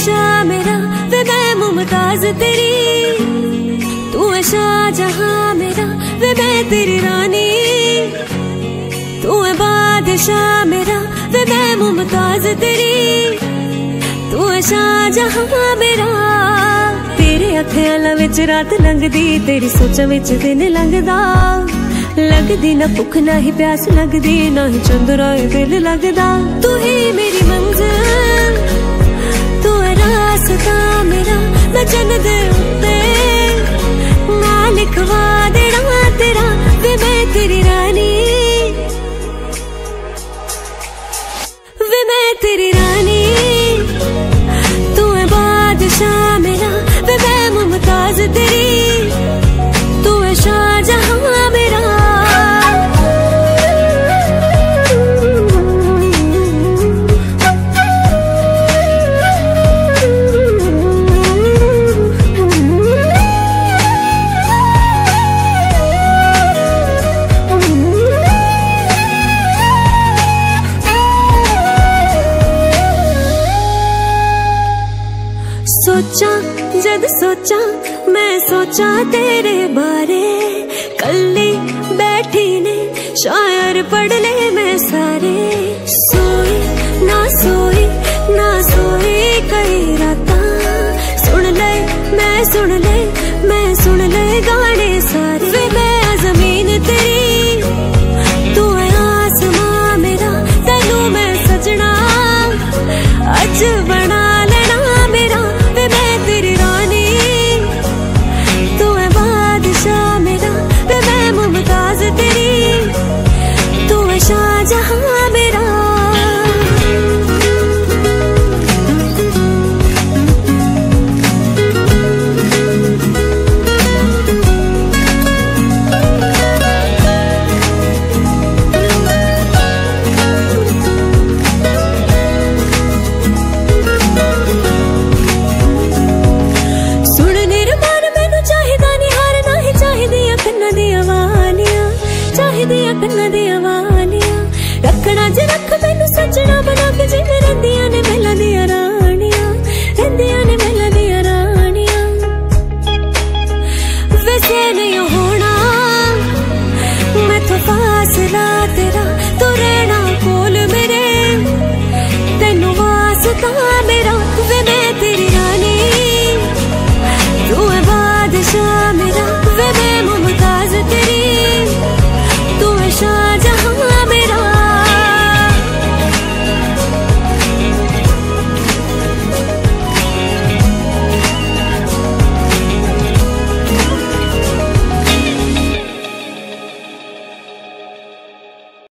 बादशाह मेरा वे मैं मुमताज तेरी, तू है शाहजहां मेरा वे मैं तेरी रानी। तू है बादशाह मेरा वे मैं मुमताज तेरी, तू है शाहजहां मेरा। तेरे अखियां विच रात लंघदी, तेरी सोचां विच दिन लंघदा, लगदी ना भुख ना ही प्यास लगदी, ना ही चंद्रा दिल लगदा। तू ही मेरी मंजिल, तू है रास्ता मेरा, मैं जन्नत उत्ते ना लिखवा देना तेरा वे मैं तेरी रानी, वे मैं तेरी रानी। तू है बादशाह मेरा वे मैं मुमताज तेरी, तू है शाहजहां मेरा। सोचा जद सोचा मैं सोचा तेरे बारे, कल्ली बैठी ने शायर पढ़ ले मैं सारे। सोई ना सोई ना सोई कई राता, सुन ले मैं सुन ले मैं सुन ले गाने सारे। वे मैं जमीन तेरी, तू है आसमां मेरा, तेनू मैं सजना अज बना लेना मेरा वे मैं तेरी रानी। तू है बादशाह मेरा वे मैं मुमताज तेरी, तू है शाहजहां मेरा। कन्ना दिया वालियां रखना ज रख मैनू सजना बना के जिवें रंदियां ने मेला दिया